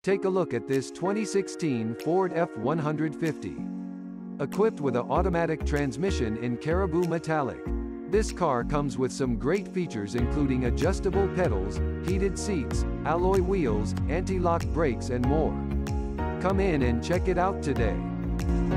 Take a look at this 2016 Ford F-150. Equipped with an automatic transmission in Caribou Metallic. This car comes with some great features including adjustable pedals, heated seats, alloy wheels, anti-lock brakes and more. Come in and check it out today.